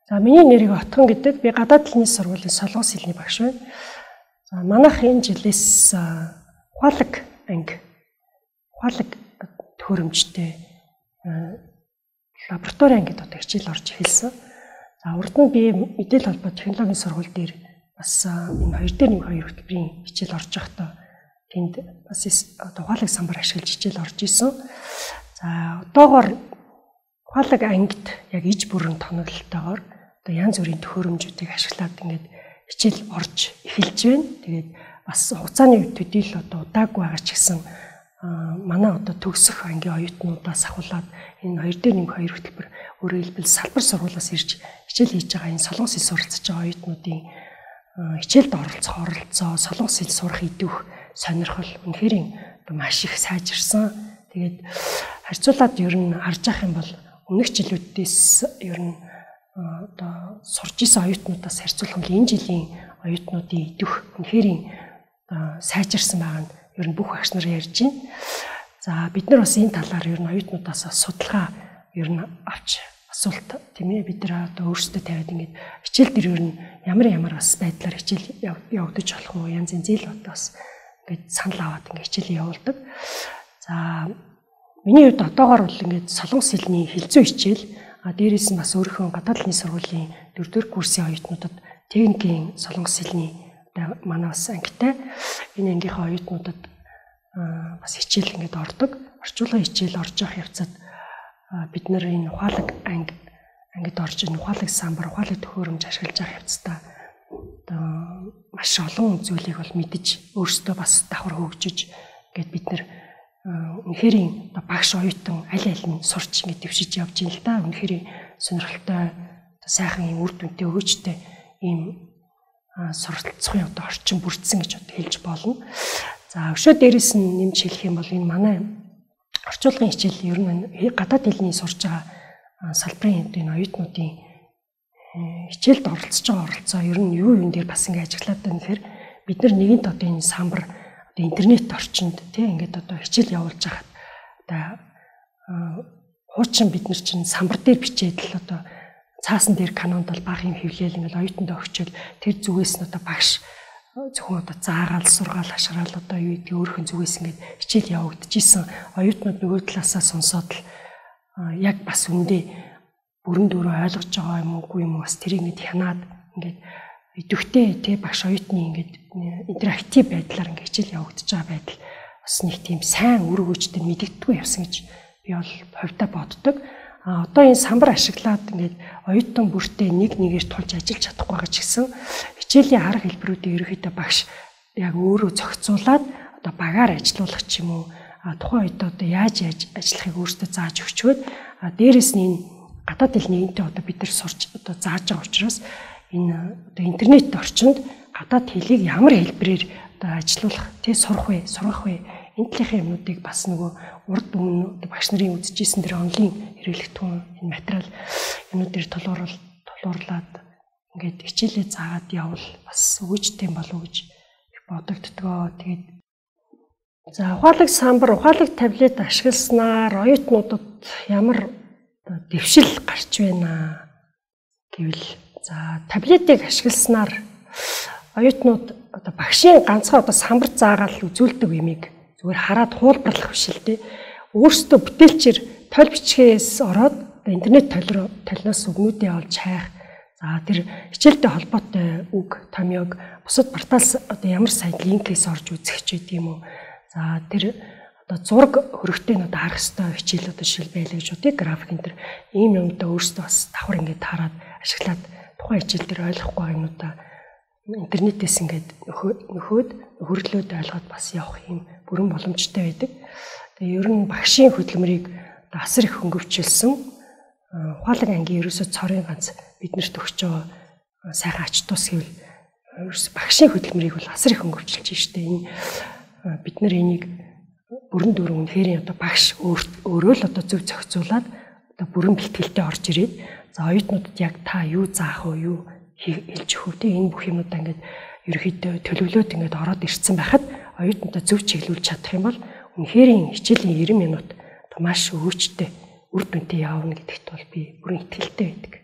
За миний нэрийг Отгон гэдэг. Би гадаад хэлний сургуулийн солонгос хэлний багш байна. За манайх энэ жилээс ухаалаг анги, ухаалаг төхөөрөмжтэй лаборатори ангид одоо хичээл орж эхэлсэн. За урд нь би мэдээлэл холбоо технологийн сургууль дээр бас энэ 2/1 хөтөлбөрийн хичээл орж байхдаа тэнд бас одоо ухаалаг самбар ашиглаж хичээл орж исэн. За одоогоор ухаалаг ангид яг иж бүрэн тоноглолтойгоор одоо янз бүрийн төхөөрөмжүүдийг ашиглаад ингээд хичээл орж эхэлж байна. Тэгээд бас хугацааны үед төдийл одоо удаагүй байгаа ч гэсэн манай одоо төгсөх ангийн оюутнуудаас ахуулаад энэ 2/1 хөтөлбөр өөрөөр хэлбэл салбар сургуулиас ирж хичээл хийж байгаа энэ солонгос хэл суралцж байгаа оюутнуудын хичээлд оролцоо, солонгос хэл сурах идэх сонирхол үнэхээр одоо маш их сайжирсан. Тэгээд харьцуулаад ер нь харж ах юм бол өмнөх жилүүдээс ер нь одоо сурж исэн оюутнуудаас харьцуулах юм бол энэ жилийн оюутнуудын идэх үнэхээр сайжирсан байгаа нь ер нь бүх багш нар ярьж байна. За бид нар бас энэ талаар ер нь оюутнуудаас судалгаа ер нь авч асуулт тийм ээ бид нар одоо өөрсдөө тавиад ингээд хичээл дээр ер нь ямар бас байдлаар хичээл явагдаж болох уу янз янз зээл бас ингээд санал аваад ингээд хичээлээ явуулдаг. За миний хувьд одоогоор бол ингээд солонгос хэлний хэлцүү хичээл дээрээс нь бас өөрийнхөө гадаад хэлний сургуулийн 4-р курсын оюутнуудад техникийн солонгос хэлний манай бас ангитай энэ ангийнхаа оюутнуудад бас хичээл ингээд ордог. Орчуулгын хичээл орж явах явцад бид нар энэ ухаалаг ангид орж ийн ухаалаг самбар, ухаалаг төхөөрөмж ашиглаж явах явцдаа одоо маш олон зүйлийг бол мэдэж өөрсдөө бас давхар хөгжиж ингээд бид нар үнэхээр багш оюутан аль нь сурч ингээд дэвшиж явж ийн л да. Үнэхээр сонирхолтой сайхан юм үр дүнтэй өгөөжтэй ийм суралцахын одоо орчин бүрдсэн гэж одоо хэлж болно. За өшөө дээрээс нь нэмж хэлэх юм бол энэ манай орчуулгын хичээл ер нь гадаад хэлний сурж байгаа салбарын энэ оюутнуудын хичээлд оролцож байгаа оролцоо ер нь юу юм дээр бас ингээд ажиглаад байна гэхээр бид нар нэгэнт одоо энэ самбар одоо интернет орчинд тийм ингээд одоо хичээл явуулж байхад одоо хуучин бид нар чинь самбар дээр бичээд л одоо цаасан дээр канонд бол бага юм хэвлээл ингээд оюутандаа өгчөөл тэр зүгээс нь одоо багш зөвхөн одоо заагаал сургаал хашгаал одоо юу гэдэг өөрхөн зүгээс ингээд хичээл явагдажсэн оюутнууд нөгөө талаасаа сонсоод л яг бас үндэ бүрэн дүүрээ ойлгож байгаа юм уугүй юм бас тэрийг ингээд хянаад ингээд идэвхтэй тий багш оюутны ингээд интерактив байдлаар ингээд хичээл явагдаж байгаа байдал бас нэг тийм сайн үр өгөөжтэй мэдэгдэхгүй явсан гэж би бол хувьдаа боддог. Одоо энэ самбар ашиглаад ингээд оюутан бүртээ нэг нэгээр тулж ажиллаж чадахгүй байгаа ч гэсэн хичээлийн арга хэлбэрүүдийг ерөөхдөө багш яг өөрөө зохицуулаад одоо багаар ажилуулах ч юм уу тухайн үед одоо яаж ажиллахыг өөртөө зааж өгчөөд дээрэс нь энэ гадаад хэлний энтэй одоо бид нар сурч одоо зааж байгаа учраас энэ одоо интернет орчинд гадаад хэлийг ямар хэлбэрээр одоо ажилуулах тий сурах вэ энэ талынхаа юмнуудыг бас нөгөө урд өмнө багш нарын үзэжсэн тэр онлайн хэрэглэгдэхүүн энэ материал юмнууд дээр толуурлаад ингээд хичээлээ заагаад явал бас өгөөжтэй болов уу гэж бодогддгоо. Тэгээд за ухаалаг самбар, ухаалаг таблет ашигласнаар оюутнуудад ямар дэвшил гарч байна гэвэл за таблетыг ашигласнаар оюутнууд одоо багшийн ганцхан одоо самбар заагаал үзүүлдэг юмыг зүгээр хараад хуулбарлах биш л дээ. Өөрсдөө бүтээлчээр тойл бичгээс ороод интернет толноос үгнүүдээ олж хайх. За тэр хичээлтэй холбоотой үг, томьёог бусад порталс одоо ямар сайн линкээс орж үзэх ч гэдэг юм уу. За тэр одоо зураг хөрөгтэй нь одоо харах хэвээр хичээл одоо жишээлбэл гэж үгүй график энэ төр ийм юмдаа өөрсдөө бас давхар ингээд хараад ашиглаад тухайн хичээл дээр ойлгохгүй юмудаа интернетээс ингээд нөхөөд хөрлөөд ойлгоод бас явах юм бүрэн боломжтой байдаг. Тэгээ ер нь багшийн хөдөлмөрийг асар их хөнгөвчлсөн ухаалаг ангийн ерөөсөө цорын ганц биднэрт өгч байгаа сайхан ач тус гэвэл ерөөсөө багшийн хөдөлмөрийг бол асар их хөнгөвчлж штэ. Энэ бид нар энийг бүрэн дүүрэн үнэхээр одоо багш өөрөө л одоо зөв зохицуулаад одоо бүрэн бэлтгэлтэй орж ирээд за оюутнуудад яг та юу заах вэ юу хэлж өгөх үү энэ бүх юмудаа ингээд ерөөхдөө төлөвлөөд ингээд ороод ирсэн байхад оюутнуудаа зөв чиглүүлж чадах юм бол үнэхээр хичээлийн 90 минут маш өгөөжтэй үр дүнтэй явна гэдэгт бол би бүрэн итгэлтэй байдаг.